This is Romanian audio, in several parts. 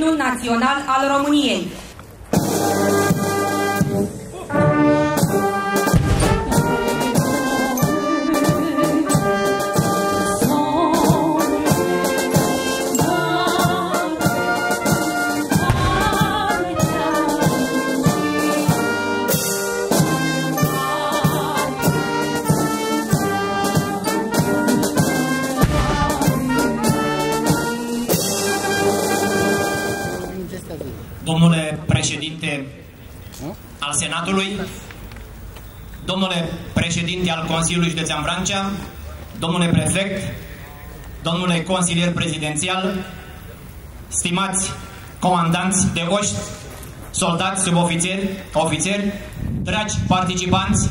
Himnul Național al României. Domnule președinte al Senatului, domnule președinte al Consiliului Județean Vrancea, domnule prefect, domnule consilier prezidențial, stimați comandanți de oști, soldați, subofițeri, ofițeri, dragi participanți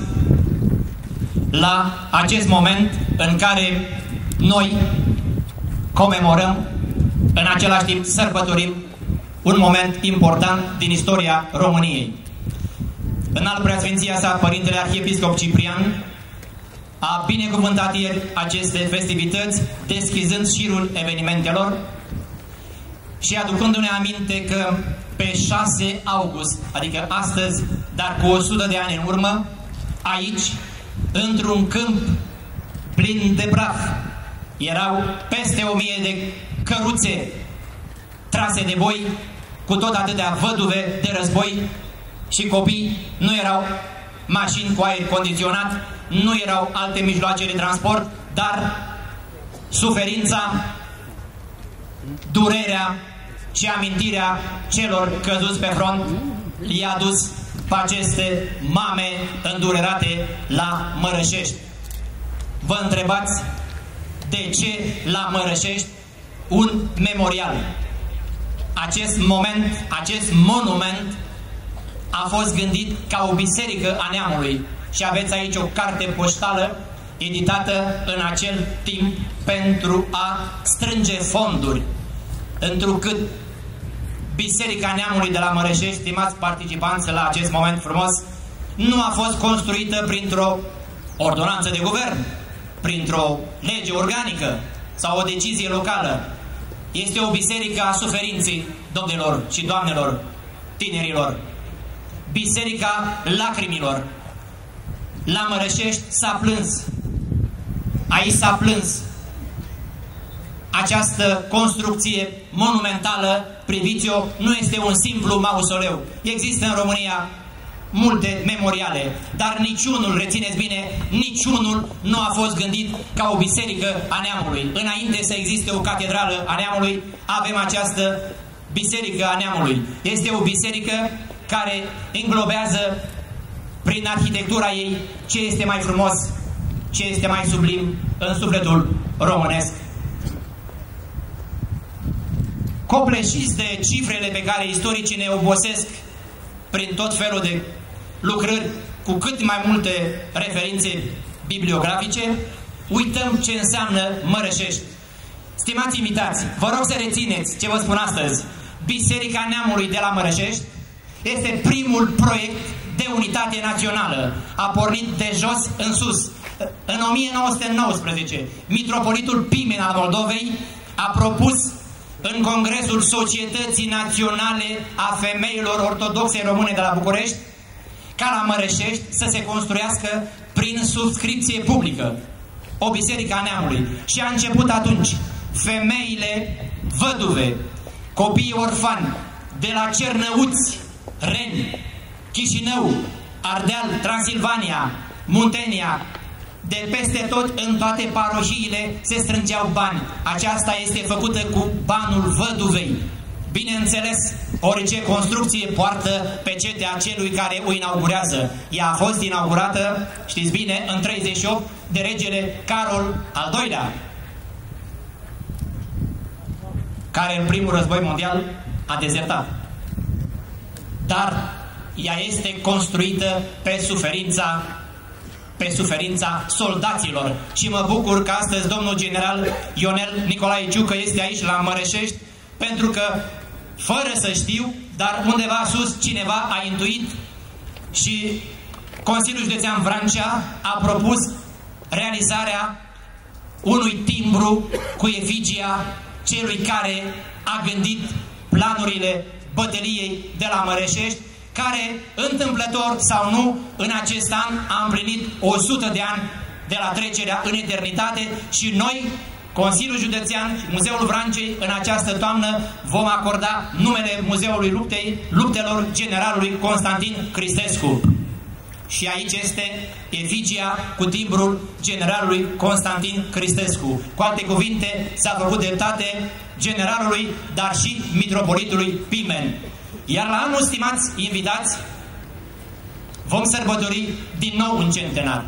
la acest moment în care noi comemorăm, în același timp sărbătorim un moment important din istoria României. Înalt Preasfinția sa, Părintele Arhiepiscop Ciprian, a binecuvântat ieri aceste festivități, deschizând șirul evenimentelor și aducându-ne aminte că pe 6 august, adică astăzi, dar cu 100 de ani în urmă, aici, într-un câmp plin de praf, erau peste 1000 de căruțe trase de boi, cu tot atâtea văduve de război și copii. Nu erau mașini cu aer condiționat, nu erau alte mijloace de transport, dar suferința, durerea și amintirea celor căzuți pe front i-a dus pe aceste mame îndurerate la Mărășești. Vă întrebați de ce la Mărășești un memorial? Acest monument a fost gândit ca o biserică a neamului și aveți aici o carte poștală editată în acel timp pentru a strânge fonduri, întrucât Biserica Neamului de la Mărășești, stimați participanți la acest moment frumos, nu a fost construită printr-o ordonanță de guvern, printr-o lege organică sau o decizie locală. Este o biserică a suferinței, domnilor și doamnelor, tinerilor. Biserica lacrimilor. La Mărășești s-a plâns. Aici s-a plâns. Această construcție monumentală, priviți-o, nu este un simplu mausoleu. Există în România multe memoriale, dar niciunul, rețineți bine, niciunul nu a fost gândit ca o biserică a neamului. Înainte să existe o catedrală a neamului, avem această biserică a neamului. Este o biserică care înglobează prin arhitectura ei ce este mai frumos, ce este mai sublim în sufletul românesc. Copleșiți de cifrele pe care istoricii ne obosesc prin tot felul de lucrări cu cât mai multe referințe bibliografice, uităm ce înseamnă Mărășești. Stimați invitați, vă rog să rețineți ce vă spun astăzi. Biserica Neamului de la Mărășești este primul proiect de unitate națională. A pornit de jos în sus. În 1919, mitropolitul Pimen al Moldovei a propus în Congresul Societății Naționale a Femeilor Ortodoxe Române de la București ca la Mărășești să se construiască prin subscripție publică o biserică a neamului. Și a început atunci. Femeile văduve, copiii orfani de la Cernăuți, Reni, Chișinău, Ardeal, Transilvania, Muntenia, de peste tot, în toate parohiile se strângeau bani. Aceasta este făcută cu banul văduvei. Bineînțeles, orice construcție poartă pecetea celui care o inaugurează. Ea a fost inaugurată, știți bine, în 38 de regele Carol al II-lea, care în primul război mondial a dezertat. Dar ea este construită pe suferința soldaților. Și mă bucur că astăzi domnul general Ionel Nicolae Ciucă este aici la Mărășești, pentru că, fără să știu, dar undeva sus cineva a intuit și Consiliul Județean Vrancea a propus realizarea unui timbru cu efigia celui care a gândit planul planurile bătăliei de la Mărășești, care, întâmplător sau nu, în acest an a împlinit 100 de ani de la trecerea în eternitate și noi, Consiliul Județean și Muzeul Vrancei, în această toamnă vom acorda numele Muzeului Luptelor generalului Constantin Cristescu. Și aici este efigia cu timbrul generalului Constantin Cristescu. Cu alte cuvinte, s-a făcut dreptate generalului, dar și mitropolitului Pimen. Iar la anul, stimați invitați, vom sărbători din nou un centenar.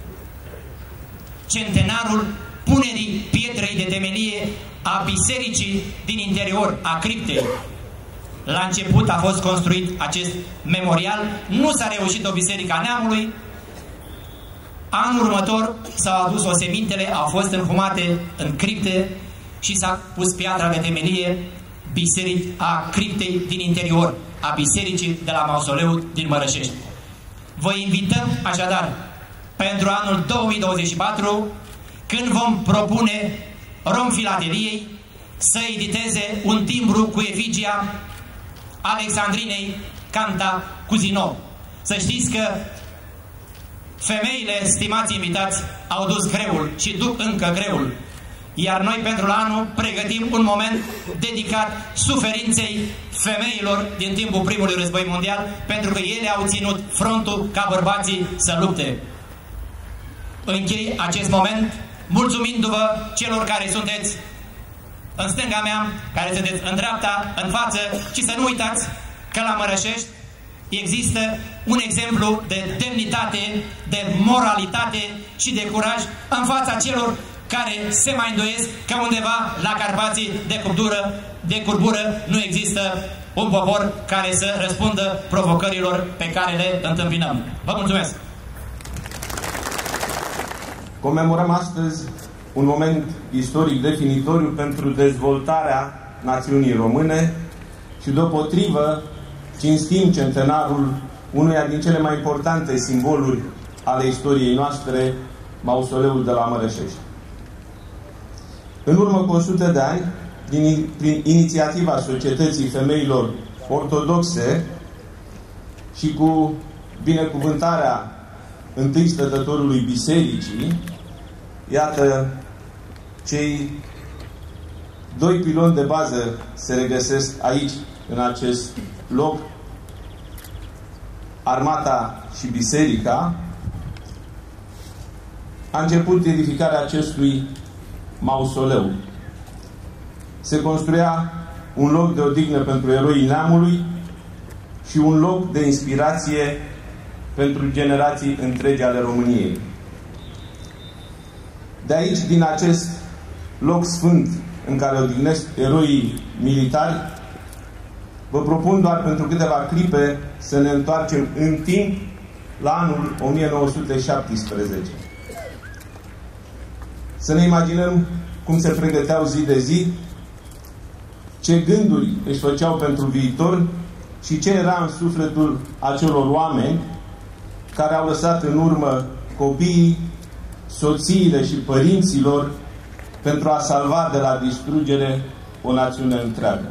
Centenarul punerii pietrei de temelie a bisericii din interior, a criptei. La început a fost construit acest memorial, nu s-a reușit o biserică a neamului. Anul următor s-au adus osemintele, au fost înhumate în cripte și s-a pus piatra de temelie a criptei din interior, a bisericii de la mausoleul din Mărășești. Vă invităm așadar pentru anul 2024, când vom propune Romfilateliei să editeze un timbru cu efigia Alexandrinei Canta Cuzinov. Să știți că femeile, stimați invitați, au dus greul și duc încă greul. Iar noi pentru la anul pregătim un moment dedicat suferinței femeilor din timpul primului război mondial, pentru că ele au ținut frontul ca bărbații să lupte. Închei acest moment mulțumindu-vă celor care sunteți în stânga mea, care sunteți în dreapta, în față, și să nu uitați că la Mărășești există un exemplu de demnitate, de moralitate și de curaj în fața celor care se mai îndoiesc că undeva la Carpații de curbură nu există un popor care să răspundă provocărilor pe care le întâmpinăm. Vă mulțumesc! Comemorăm astăzi un moment istoric definitoriu pentru dezvoltarea națiunii române și, deopotrivă, cinstim centenarul unuia din cele mai importante simboluri ale istoriei noastre, mausoleul de la Mărășești. În urmă cu 100 de ani, prin inițiativa Societății Femeilor Ortodoxe și cu binecuvântarea întâi stătătorului bisericii, iată, cei doi piloni de bază se regăsesc aici, în acest loc, armata și biserica. A început edificarea acestui mausoleu. Se construia un loc de odihnă pentru eroii neamului și un loc de inspirație pentru generații întregi ale României. De aici, din acest loc sfânt în care odihnesc eroii militari, vă propun doar pentru câteva clipe să ne întoarcem în timp la anul 1917. Să ne imaginăm cum se pregăteau zi de zi, ce gânduri își făceau pentru viitor și ce era în sufletul acelor oameni care au lăsat în urmă copiii, soțiile și părinților pentru a salva de la distrugere o națiune întreagă.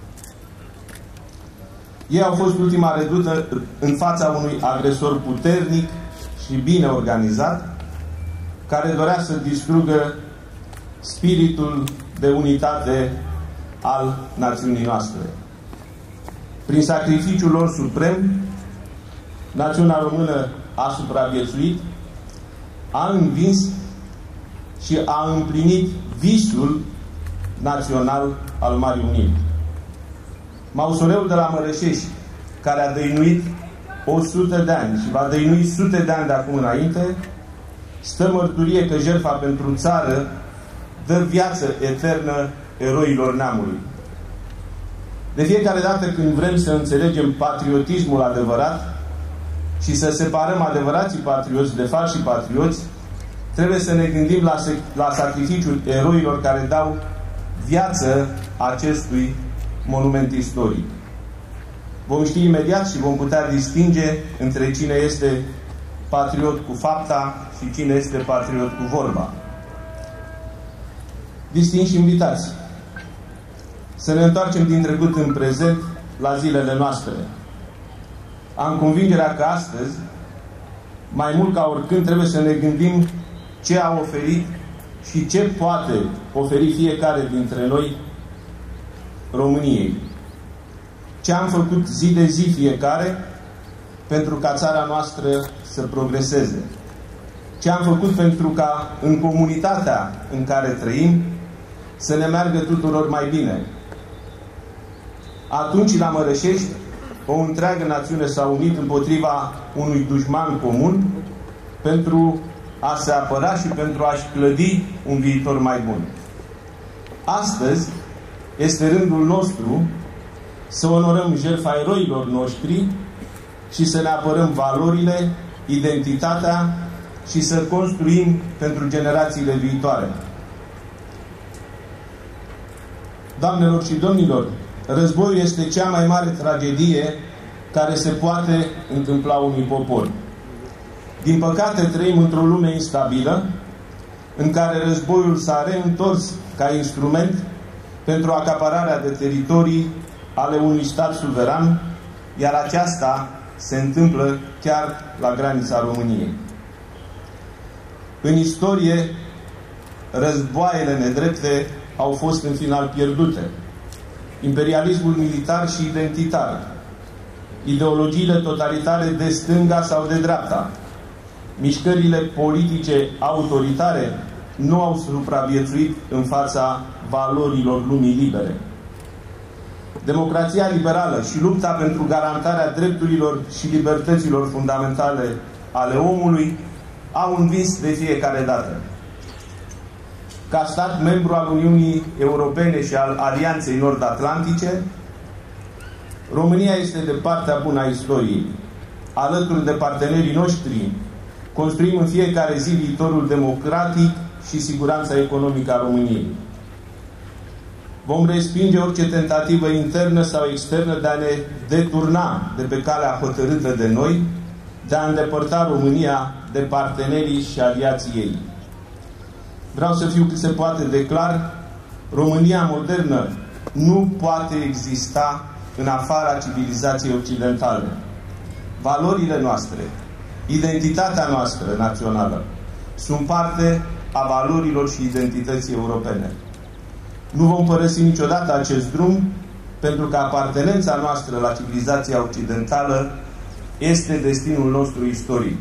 Ei au fost ultima redută în fața unui agresor puternic și bine organizat, care dorea să distrugă spiritul de unitate al națiunii noastre. Prin sacrificiul lor suprem, națiunea română a supraviețuit, a învins și a împlinit visul național al Marii Uniri. Mausoleul de la Mărășești, care a dăinuit 100 de ani și va dăinui sute de ani de acum înainte, stă mărturie că jertfa pentru țară dă viață eternă eroilor neamului. De fiecare dată când vrem să înțelegem patriotismul adevărat și să separăm adevărații patrioți de falși patrioți, trebuie să ne gândim la sacrificiul eroilor care dau viață acestui monument istoric. Vom ști imediat și vom putea distinge între cine este patriot cu fapta și cine este patriot cu vorba. Distinși invitați, să ne întoarcem din trecut în prezent la zilele noastre. Am convingerea că astăzi, mai mult ca oricând, trebuie să ne gândim ce a oferit și ce poate oferi fiecare dintre noi României. Ce am făcut zi de zi fiecare pentru ca țara noastră să progreseze. Ce am făcut pentru ca în comunitatea în care trăim să ne meargă tuturor mai bine. Atunci, la Mărășești, o întreagă națiune s-a unit împotriva unui dușman comun pentru a se apăra și pentru a-și clădi un viitor mai bun. Astăzi este rândul nostru să onorăm jertfa eroilor noștri și să ne apărăm valorile, identitatea și să construim pentru generațiile viitoare. Doamnelor și domnilor, războiul este cea mai mare tragedie care se poate întâmpla unui popor. Din păcate, trăim într-o lume instabilă, în care războiul s-a reîntors ca instrument pentru acapararea de teritorii ale unui stat suveran, iar aceasta se întâmplă chiar la granița României. În istorie, războaiele nedrepte au fost în final pierdute. Imperialismul militar și identitar, ideologiile totalitare de stânga sau de dreapta, mișcările politice autoritare nu au supraviețuit în fața valorilor lumii libere. Democrația liberală și lupta pentru garantarea drepturilor și libertăților fundamentale ale omului au învins de fiecare dată. Ca stat membru al Uniunii Europene și al Alianței Nord-Atlantice, România este de partea bună a istoriei. Alături de partenerii noștri, construim în fiecare zi viitorul democratic și siguranța economică a României. Vom respinge orice tentativă internă sau externă de a ne deturna de pe calea hotărâtă de noi, de a îndepărta România de partenerii și aliații ei. Vreau să fiu cât se poate de clar, România modernă nu poate exista în afara civilizației occidentale. Valorile noastre, identitatea noastră națională sunt parte a valorilor și identității europene. Nu vom părăsi niciodată acest drum, pentru că apartenența noastră la civilizația occidentală este destinul nostru istoric.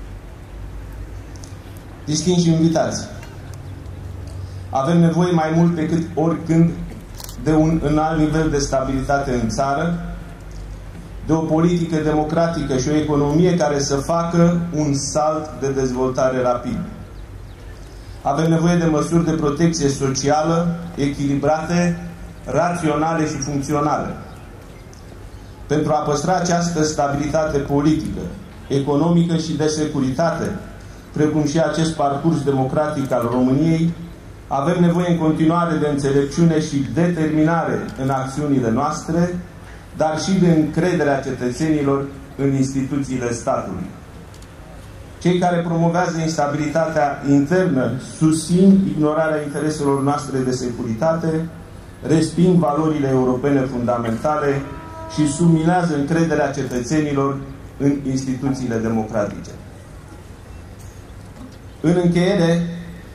Distinși invitați, avem nevoie mai mult decât oricând de un înalt nivel de stabilitate în țară, de o politică democratică și o economie care să facă un salt de dezvoltare rapid. Avem nevoie de măsuri de protecție socială echilibrate, raționale și funcționale. Pentru a păstra această stabilitate politică, economică și de securitate, precum și acest parcurs democratic al României, avem nevoie în continuare de înțelepciune și determinare în acțiunile noastre, dar și de încrederea cetățenilor în instituțiile statului. Cei care promovează instabilitatea internă susțin ignorarea intereselor noastre de securitate, resping valorile europene fundamentale și subminează încrederea cetățenilor în instituțiile democratice. În încheiere,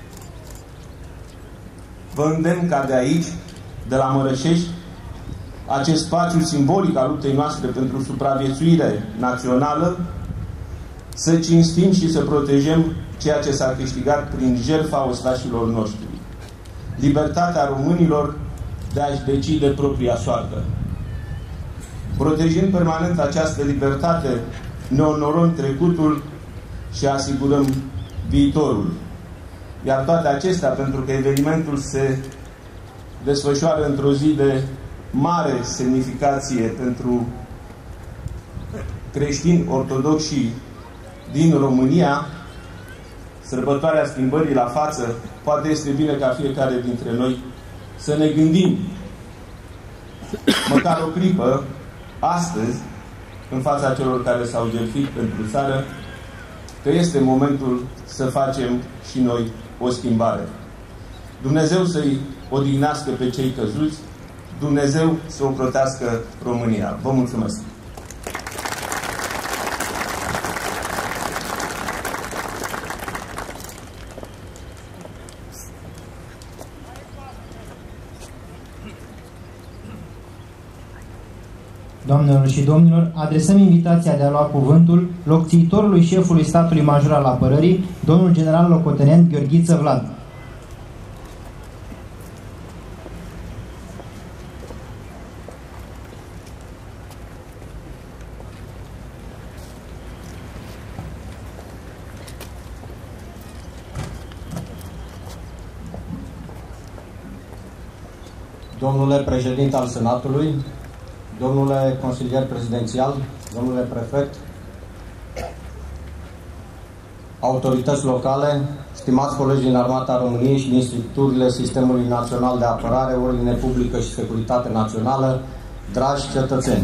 vă îndemn ca de aici, de la Mărășești, acest spațiu simbolic al luptei noastre pentru supraviețuire națională, să cinstim și să protejăm ceea ce s-a câștigat prin jertfa ostașilor noștri. Libertatea românilor de a-și decide propria soartă. Protejând permanent această libertate, ne onorăm trecutul și asigurăm viitorul. Iar toate acestea, pentru că evenimentul se desfășoară într-o zi de mare semnificație pentru creștini ortodoxi din România, sărbătoarea schimbării la față, poate este bine ca fiecare dintre noi să ne gândim măcar o clipă astăzi, în fața celor care s-au jertfit pentru țară, că este momentul să facem și noi o schimbare. Dumnezeu să-i odihnească pe cei căzuți, Dumnezeu să ocrotească România. Vă mulțumesc! Doamnelor și domnilor, adresăm invitația de a lua cuvântul locțiitorului șefului statului major al apărării, domnul general locotenent Gheorghiță Vlad. Domnule președinte al Senatului, domnule consilier prezidențial, domnule prefect, autorități locale, stimați colegi din Armata României și din structurile Sistemului Național de Apărare, Ordine Publică și Securitate Națională, dragi cetățeni.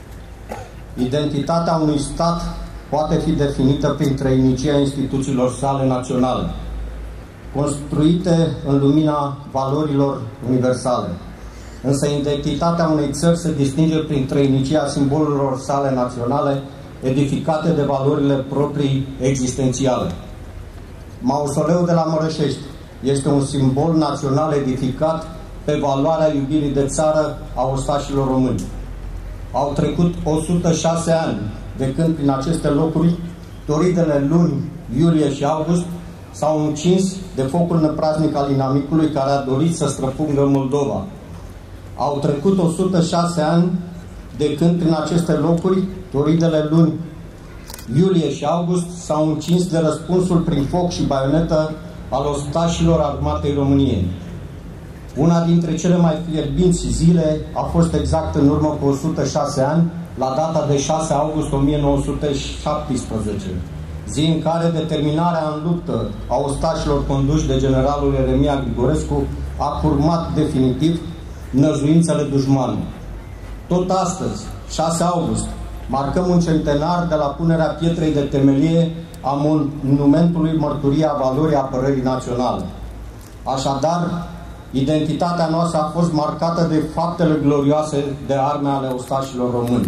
Identitatea unui stat poate fi definită prin trăinicia instituțiilor sale naționale, construite în lumina valorilor universale. Însă identitatea unei țări se distinge prin trăinicia simbolurilor sale naționale, edificate de valorile proprii existențiale. Mausoleul de la Mărășești este un simbol național edificat pe valoarea iubirii de țară a ostașilor români. Au trecut 106 ani de când prin aceste locuri toridele luni, iulie și august s-au încins de focul năpraznic al inamicului care a dorit să străpungă Moldova. Au trecut 106 ani de când prin aceste locuri toridele luni, iulie și august s-au încins de răspunsul prin foc și baionetă al ostașilor Armatei României. Una dintre cele mai fierbinți zile a fost exact în urmă cu 106 ani, la data de 6 august 1917, zi în care determinarea în luptă a ostașilor conduși de generalul Ieremia Grigorescu a curmat definitiv năzuințele dușmanului. Tot astăzi, 6 august, marcăm un centenar de la punerea pietrei de temelie a monumentului Mărturia Valorii Apărării Naționale. Așadar, identitatea noastră a fost marcată de faptele glorioase de arme ale ostașilor români.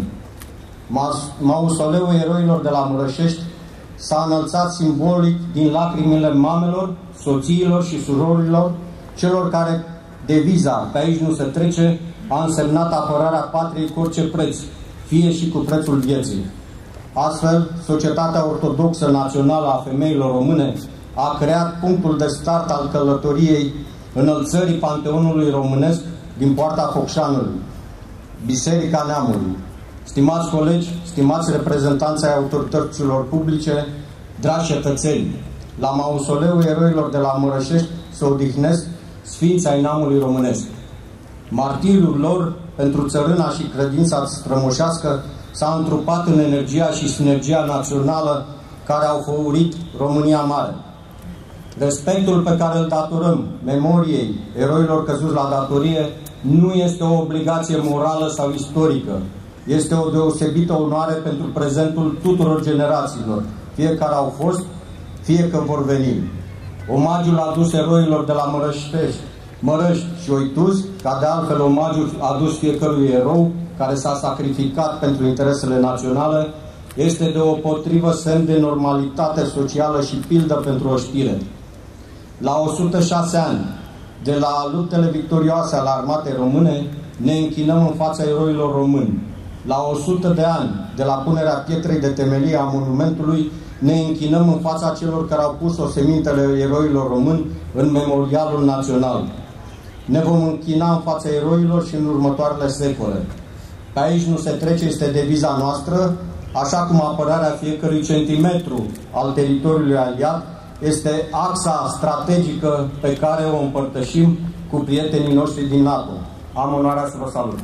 Mausoleul eroilor de la Mărășești s-a înălțat simbolic din lacrimile mamelor, soțiilor și surorilor, celor care deviza "pe aici nu se trece" a însemnat apărarea patriei cu orice preț, fie și cu prețul vieții. Astfel, Societatea Ortodoxă Națională a Femeilor Române a creat punctul de start al călătoriei înălțării Panteonului Românesc din Poarta Focșanului, Biserica Neamului. Stimați colegi, stimați reprezentanți ai autorităților publice, dragi cetățeni, la Mausoleul Eroilor de la Mărășești se odihnesc sfinții ai neamului românesc. Martiriul lor pentru țărâna și credința strămoșească s-a întrupat în energia și sinergia națională care au făurit România Mare. Respectul pe care îl datorăm memoriei eroilor căzuți la datorie nu este o obligație morală sau istorică. Este o deosebită onoare pentru prezentul tuturor generațiilor, fie care au fost, fie că vor veni. Omagiul adus eroilor de la Mărăști și Oituz, ca de altfel omagiul adus fiecărui erou care s-a sacrificat pentru interesele naționale, este deopotrivă semn de normalitate socială și pildă pentru oștire. La 106 ani de la luptele victorioase ale armatei române, ne închinăm în fața eroilor români. La 100 de ani de la punerea pietrei de temelie a monumentului, ne închinăm în fața celor care au pus osemintele eroilor români în memorialul național. Ne vom închina în fața eroilor și în următoarele secole. Pe aici nu se trece este deviza noastră, așa cum apărarea fiecărui centimetru al teritoriului aliat este axa strategică pe care o împărtășim cu prietenii noștri din NATO. Am onoarea să vă salut!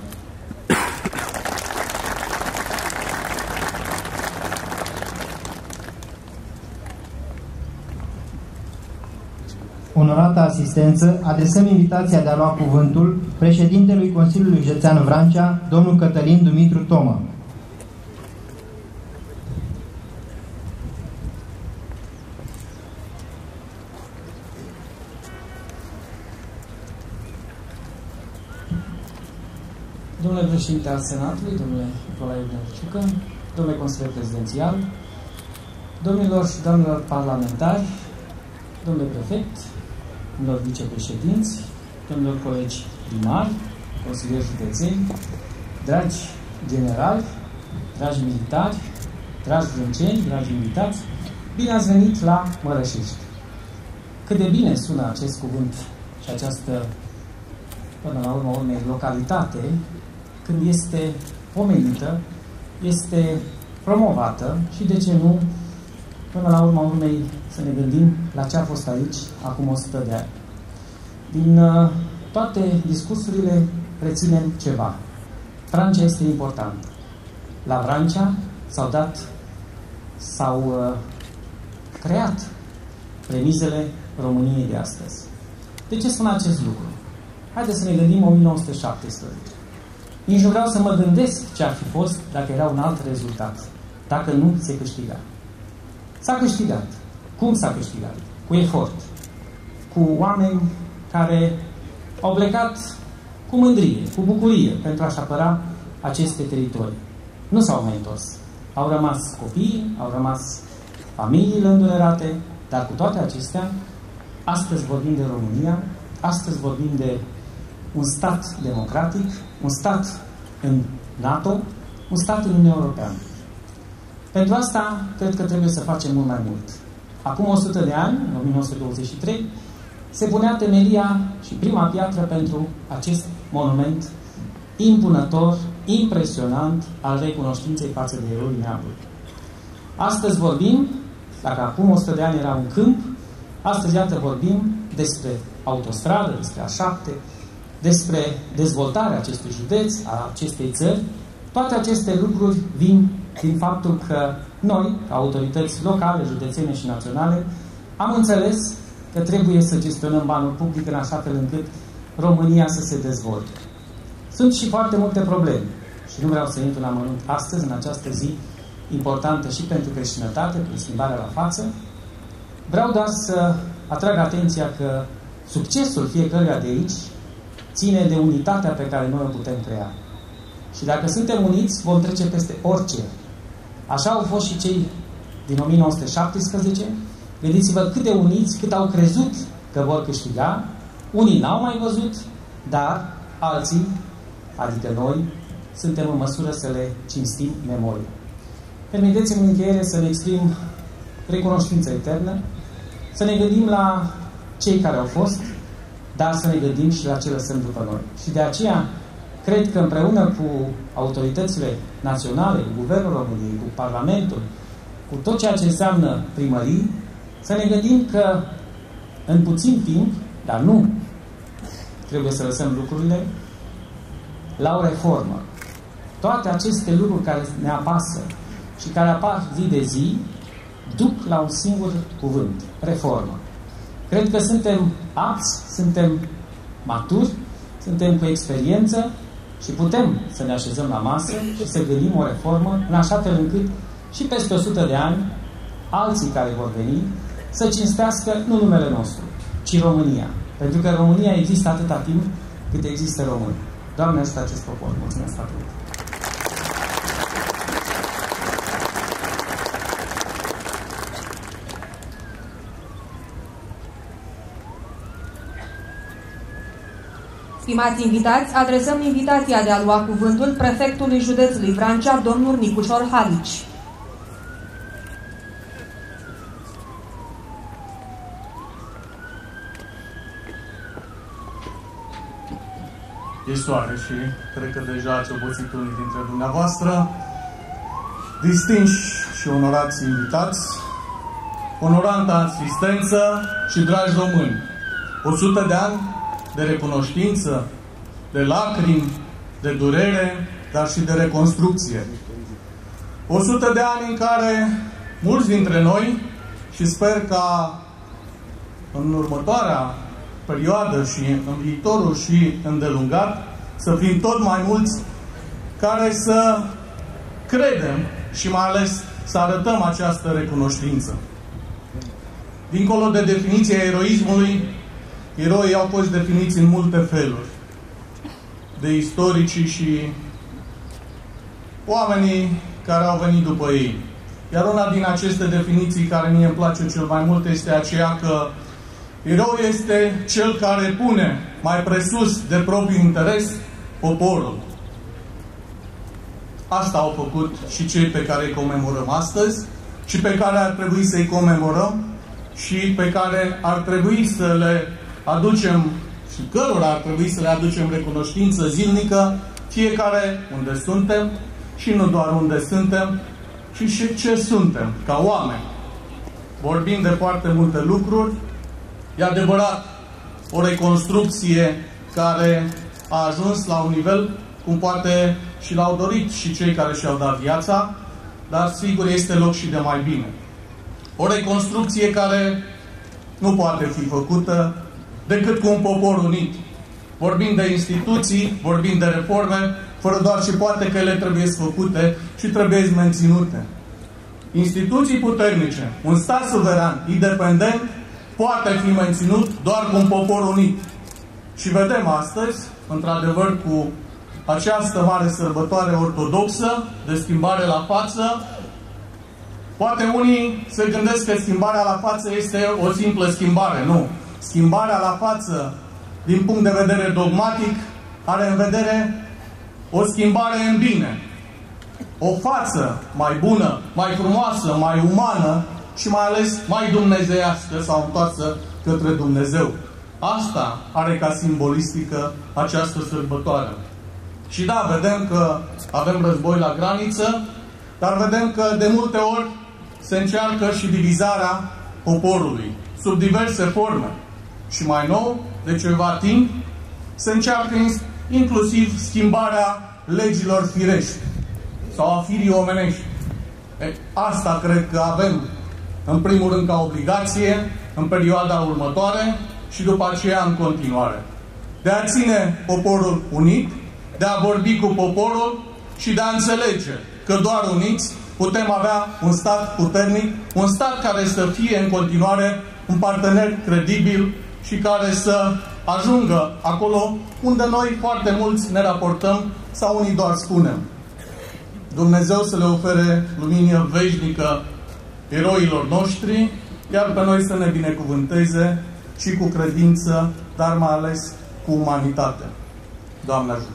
Onorată asistență, adresăm invitația de a lua cuvântul președintelui Consiliului Județean Vrancea, domnul Cătălin Dumitru Toma. președinte al Senatului, domnule Nicolae Vârciucă, domnule consilier prezidențial, domnilor și doamnelor parlamentari, domnule prefect, domnilor vicepreședinți, domnilor colegi primari, consilieri județeni, dragi generali, dragi militari, dragi vrânceni, dragi invitați, bine ați venit la Mărășești. Cât de bine sună acest cuvânt și această, până la urmă, localitate, când este pomenită, este promovată și, de ce nu, până la urma urmei, să ne gândim la ce a fost aici acum 100 de ani. Din toate discursurile reținem ceva. Vrancea este importantă. La Vrancea s-au creat premizele României de astăzi. De ce spun acest lucru? Haideți să ne gândim 1917. Nici nu vreau să mă gândesc ce ar fi fost dacă era un alt rezultat, dacă nu se câștiga. S-a câștigat. Cum s-a câștigat? Cu efort. Cu oameni care au plecat cu mândrie, cu bucurie, pentru a-și apăra aceste teritorii. Nu s-au mai întors. Au rămas copiii, au rămas familiile îndunerate, dar cu toate acestea, astăzi vorbim de România, astăzi vorbim de un stat democratic, un stat în NATO, un stat în Uniunea Europeană. Pentru asta, cred că trebuie să facem mult mai mult. Acum 100 de ani, în 1923, se punea temelia și prima piatră pentru acest monument impunător, impresionant al recunoștinței față de eroii neamului. Astăzi vorbim, dacă acum 100 de ani era un câmp, astăzi, iată, vorbim despre autostradă, despre A7, despre dezvoltarea acestui județ, a acestei țări. Toate aceste lucruri vin din faptul că noi, ca autorități locale, județene și naționale, am înțeles că trebuie să gestionăm banul public în așa fel încât România să se dezvolte. Sunt și foarte multe probleme și nu vreau să intru în amănunt astăzi, în această zi importantă și pentru creștinătate, prin schimbarea la față. Vreau doar să atrag atenția că succesul fiecăruia de aici ține de unitatea pe care noi o putem crea. Și dacă suntem uniți, vom trece peste orice. Așa au fost și cei din 1917. Gândiți-vă cât de uniți, cât au crezut că vor câștiga. Unii n-au mai văzut, dar alții, adică noi, suntem în măsură să le cinstim memoria. Permiteți-mi în încheiere să le exprim recunoștință eternă, să ne gândim la cei care au fost, dar să ne gândim și la ce lăsăm după noi. Și de aceea, cred că împreună cu autoritățile naționale, cu Guvernul României, cu Parlamentul, cu tot ceea ce înseamnă primării, să ne gândim că în puțin timp, dar nu trebuie să lăsăm lucrurile, la o reformă. Toate aceste lucruri care ne apasă și care apar zi de zi, duc la un singur cuvânt, reformă. Cred că suntem apți, suntem maturi, suntem cu experiență și putem să ne așezăm la masă și să gândim o reformă în așa fel încât și peste 100 de ani, alții care vor veni, să cinstească nu numele nostru, ci România. Pentru că România există atâta timp cât există români. Doamne, ajută acest popor. Mulțumesc foarte mult! Stimați invitați, adresăm invitația de a lua cuvântul prefectului județului Vrancea, domnul Nicușor Halici. E soare și cred că deja ați obosit unii dintre dumneavoastră. Distinși și onorați invitați, onorantă asistență și dragi români, 100 de ani de recunoștință, de lacrimi, de durere, dar și de reconstrucție. 100 de ani în care mulți dintre noi, și sper ca în următoarea perioadă și în viitorul și îndelungat, să fim tot mai mulți care să credem și mai ales să arătăm această recunoștință. Dincolo de definiția eroismului, eroii au fost definiți în multe feluri de istoricii și oamenii care au venit după ei. Iar una din aceste definiții care mie îmi place cel mai mult este aceea că erou este cel care pune mai presus de propriul interes poporul. Asta au făcut și cei pe care îi comemorăm astăzi și pe care ar trebui să-i comemorăm și pe care ar trebui să le aducem și cărora ar trebui să le aducem recunoștință zilnică, fiecare unde suntem și nu doar unde suntem, și ce suntem, ca oameni. Vorbim de foarte multe lucruri, e adevărat, o reconstrucție care a ajuns la un nivel cum poate și l-au dorit și cei care și-au dat viața, dar sigur este loc și de mai bine. O reconstrucție care nu poate fi făcută decât cu un popor unit. Vorbim de instituții, vorbim de reforme, fără doar și poate că ele trebuie făcute și trebuie menținute. Instituții puternice, un stat suveran, independent, poate fi menținut doar cu un popor unit. Și vedem astăzi, într-adevăr, cu această mare sărbătoare ortodoxă de schimbare la față, poate unii se gândesc că schimbarea la față este o simplă schimbare. Nu. Schimbarea la față, din punct de vedere dogmatic, are în vedere o schimbare în bine. O față mai bună, mai frumoasă, mai umană și mai ales mai dumnezeiască sau întoarsă către Dumnezeu. Asta are ca simbolistică această sărbătoare. Și da, vedem că avem război la graniță, dar vedem că de multe ori se încearcă și divizarea poporului, sub diverse forme. Și mai nou, de ceva timp, se încearcă inclusiv schimbarea legilor firești sau a firii omenești. Asta cred că avem, în primul rând, ca obligație, în perioada următoare și după aceea în continuare. De a ține poporul unit, de a vorbi cu poporul și de a înțelege că doar uniți putem avea un stat puternic, un stat care să fie în continuare un partener credibil și care să ajungă acolo unde noi foarte mulți ne raportăm sau unii doar spunem. Dumnezeu să le ofere lumină veșnică eroilor noștri, iar pe noi să ne binecuvânteze și cu credință, dar mai ales cu umanitate. Doamne ajută!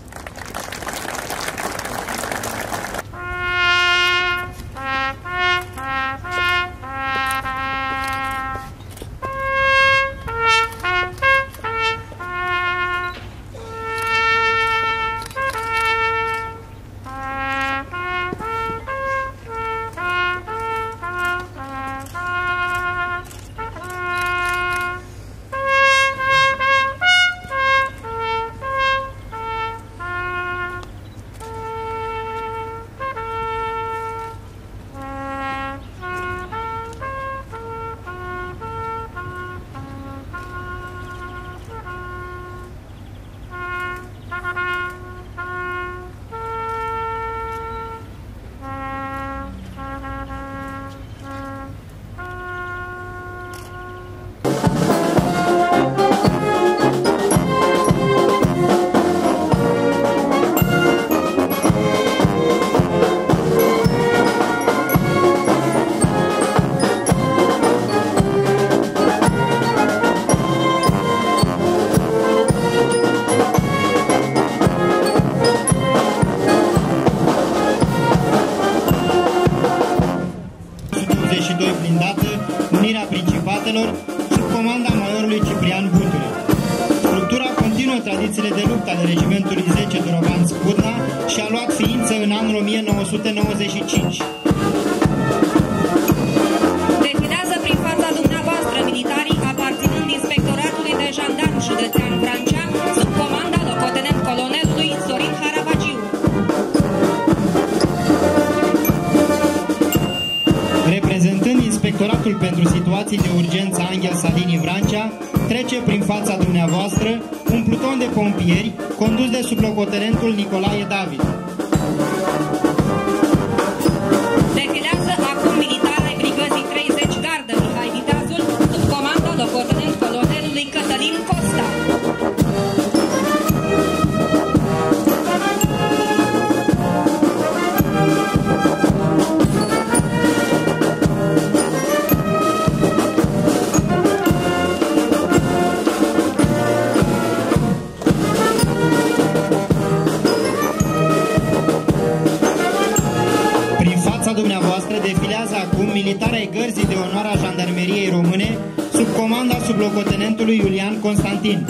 sub comanda majorului Ciprian Buture. Structura continuă tradițiile de luptă ale regimentului 10 Dorovan Spudna și a luat ființă în anul 1995. Defilează prin fața dumneavoastră militarii aparținând Inspectoratului de Jandarmi Județean Vrancea sub comanda locotenent colonelului Sorin Harabagiu. Reprezentând Inspectoratul pentru Situații de Urgență Angel Salini Vrancea, trece prin fața dumneavoastră un pluton de pompieri condus de sublocotenentul Nicolae David. Defilează acum militari ai brigăzii 30 Gardă Mihai Viteazul sub comanda locotenent colonelului Cătălin Costa. fața dumneavoastră defilează acum militarii Gărzii de Onoare a Jandarmeriei Române sub comanda sublocotenentului Iulian Constantin.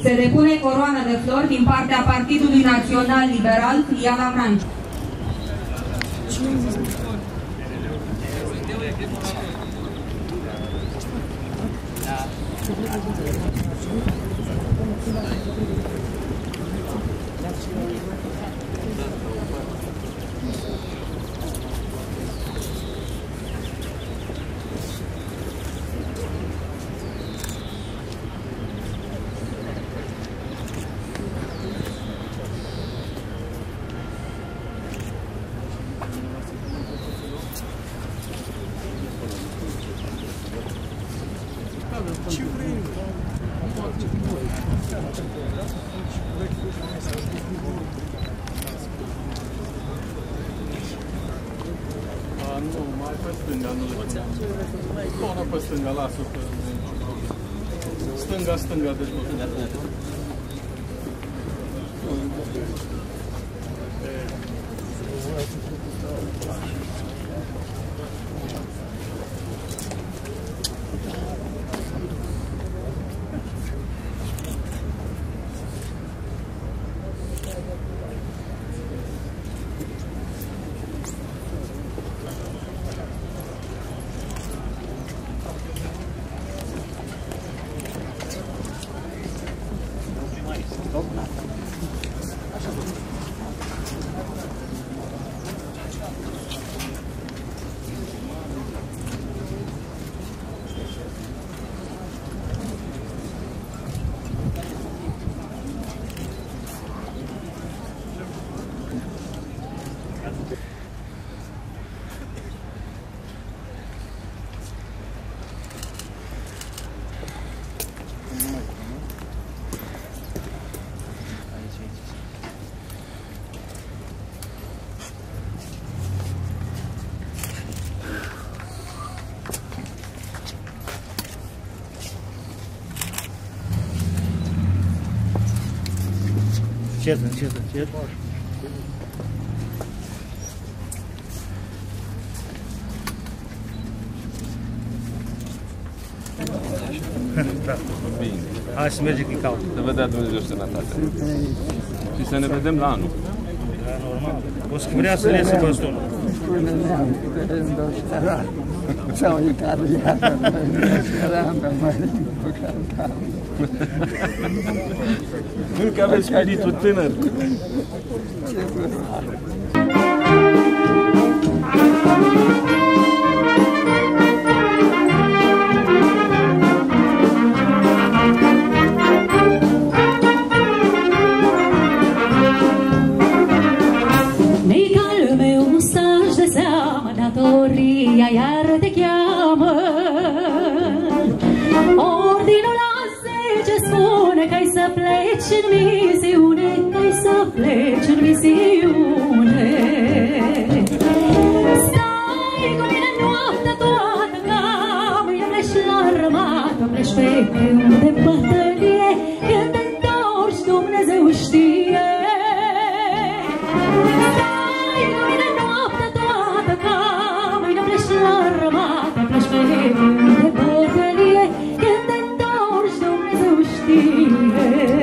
Se depune coroană de flori din partea Partidului Național Liberal, filiala Vrancea. Ce vrei? Nu, mai pe stânga, nu le pe stânga, lasă pe stânga, deci Încet. Da. Hai să mergem în caut. Să vă dea Dumnezeu sănătate. Și să ne vedem la anul. Da, normal. O să vrea să iese băstonul. S-au uitat iară, speram pe mărim cu cântam. Nu că aveți spiritul tânăr. Necalul meu nu stă-și de seamă, datoria iar te cheamă. Ordinul la 10 spune că-i să pleci în misiune, că-i să pleci în misiune. Stai cu mine noaptea toată, ca mâine pleci la armată, pleci pe câmp de bătălie, când te întorci Dumnezeu știe. Stai cu mine noaptea toată, ca mâine pleci la armată, pleci pe câmp de bătălie, când te întorci Dumnezeu știe.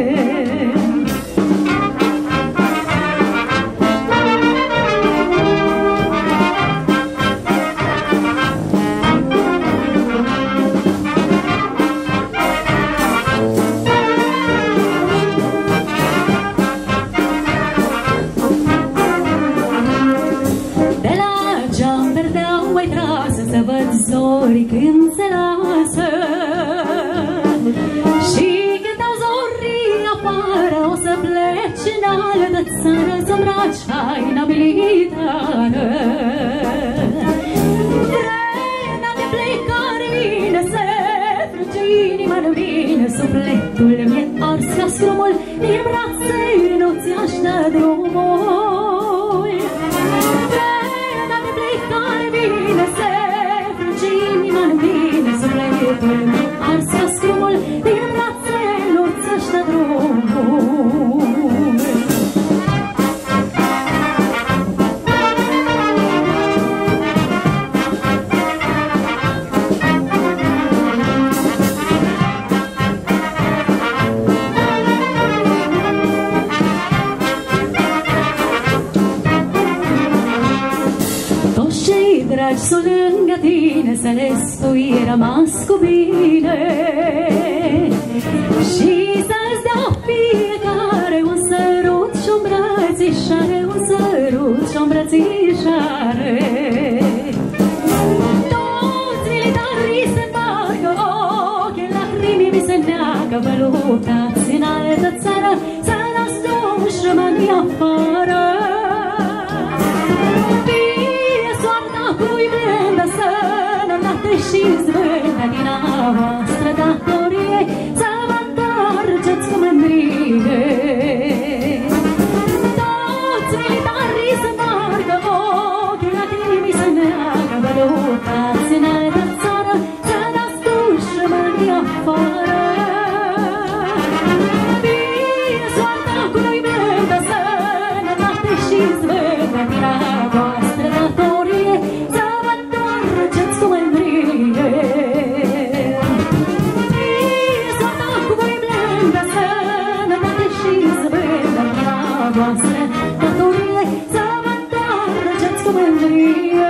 Să văd zorii când se lasă și când au zorii afară, o să pleci în altă țară să-mi îmbraci haina militară. Vremea de plecare vine, se frânge inima în mine, sufletul mi-e ars ca scrumul, din brațe nu ți-aș da drumul. Vremea de plecare vine, se inima în mine, sufletul mi-e ars ca scrumul, din brațe nu ți-aș da drumul. tragi sunt lângă tine, să le spui rămas cu bine și să-ți dea fiecare un sărut și o îmbrățișare, un sărut și o îmbrățișare. Toți militarii se îmbarcă, ochii lacrimii mi se neagă, vă luptați în altă țară, să las dușmanii afară. Fie soarta cui blândă, sănătate și zvândă din a voastră datorie, să vă întoarceți cu mândrie. Toți militarii se îmbarcă, ochii lacrimii se neagă, vă luptați în altă țară, să dați dușmanii afară. Fie soarta cui blândă, sănătate și zvândă din a voastră datorie, să vă întoarceți cu mândrie. Fie soarta cui blândă, sănătate și zvândă din a voastră datorie, să vă întoarceți cu mândrie.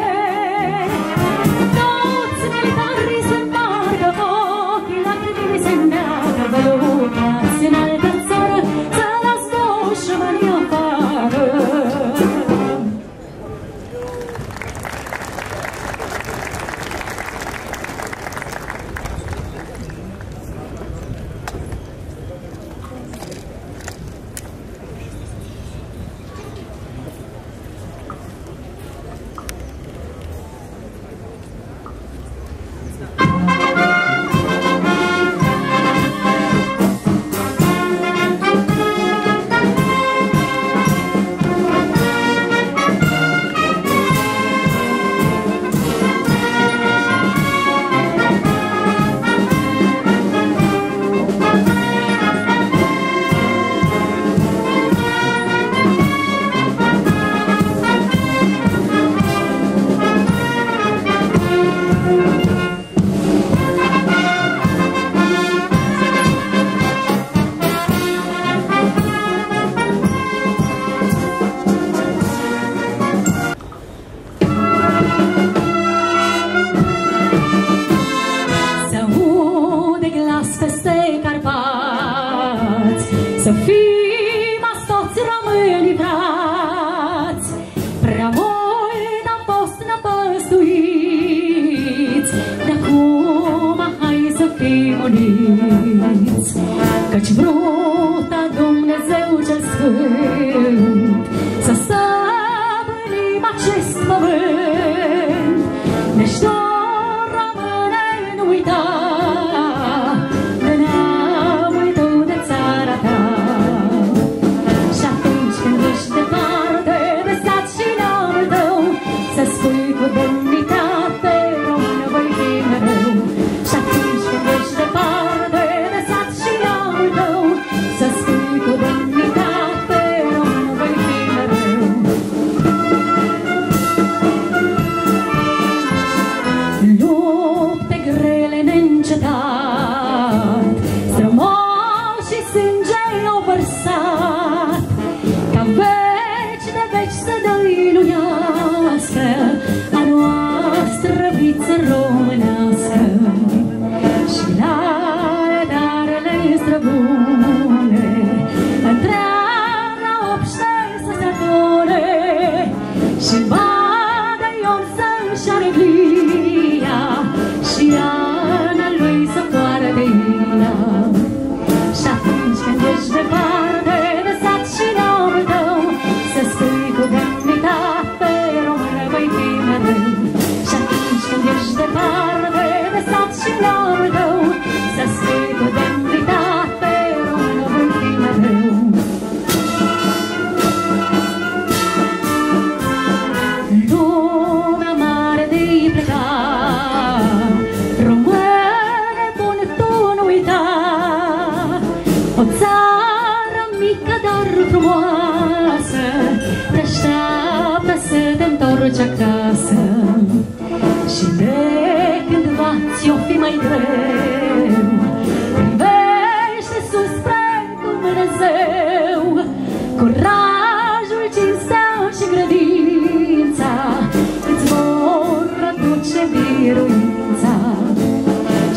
Toți militarii se îmbarcă, ochii lacrimii se neagă, vă luptați în altă țară, să las dușmanii afară.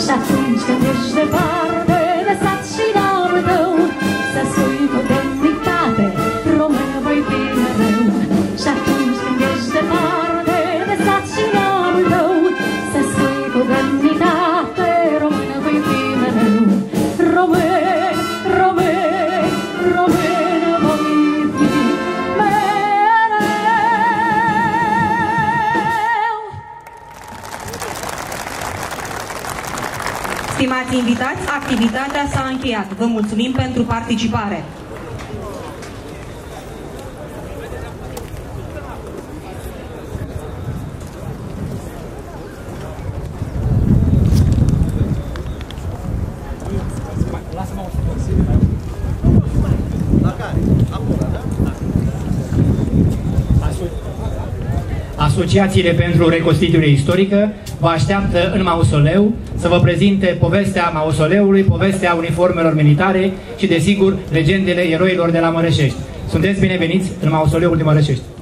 Și atunci când ești departe de sat și neamul tău, să spui cu demnitate, română voi fi mereu. Și atunci când ești departe de sat și neamul tău, să spui cu demnitate, română voi fi mereu. Român, român, română voi fi mereu. Stimați invitați, activitatea s-a încheiat. Vă mulțumim pentru participare. Asociațiile pentru reconstituire istorică vă așteaptă în mausoleu să vă prezinte povestea mausoleului, povestea uniformelor militare și, desigur, legendele eroilor de la Mărășești. Sunteți bineveniți în mausoleul din Mărășești.